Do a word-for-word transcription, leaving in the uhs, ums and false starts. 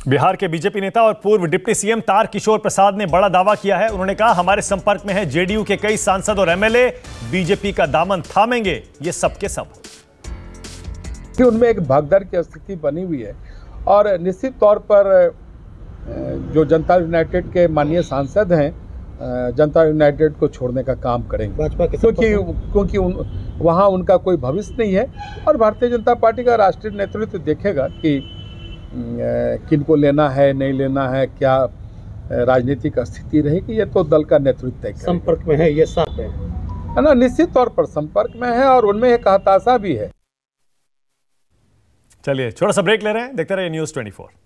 बिहार के बीजेपी नेता और पूर्व डिप्टी सीएम तार किशोर प्रसाद ने बड़ा दावा किया है। उन्होंने कहा, हमारे संपर्क में है जेडीयू के कई सांसद और एमएलए, बीजेपी का दामन थामेंगे ये सब के सब। कि उनमें एक भागदड़ की स्थिति बनी हुई है और निश्चित तौर पर जो जनता यूनाइटेड के माननीय सांसद हैं, जनता यूनाइटेड को छोड़ने का काम करेंगे, भाजपा के, क्योंकि क्योंकि उन, वहाँ उनका कोई भविष्य नहीं है और भारतीय जनता पार्टी का राष्ट्रीय नेतृत्व देखेगा कि किनको लेना है, नहीं लेना है, क्या राजनीतिक स्थिति रहेगी, ये तो दल का नेतृत्व तय करेगा। संपर्क में है, ये साफ है है ना, निश्चित तौर पर संपर्क में है और उनमें एक हताशा भी है। चलिए छोटा सा ब्रेक ले रहे हैं, देखते रहिए न्यूज़ चौबीस।